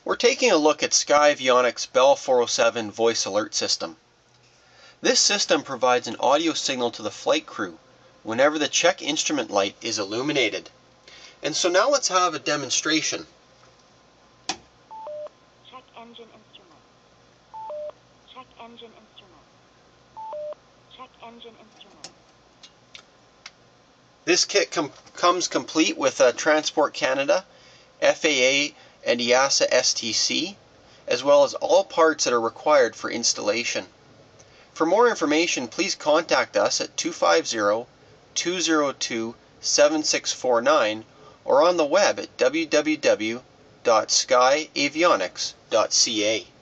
We're taking a look at Skye Avionics Bell 407 voice alert system. This system provides an audio signal to the flight crew whenever the check instrument light is illuminated. And so now let's have a demonstration. Check engine instrument. Check engine instrument. Check engine instrument. This kit comes complete with Transport Canada, FAA and EASA STC, as well as all parts that are required for installation. For more information, please contact us at 250-202-7649 or on the web at www.skyeavionics.ca.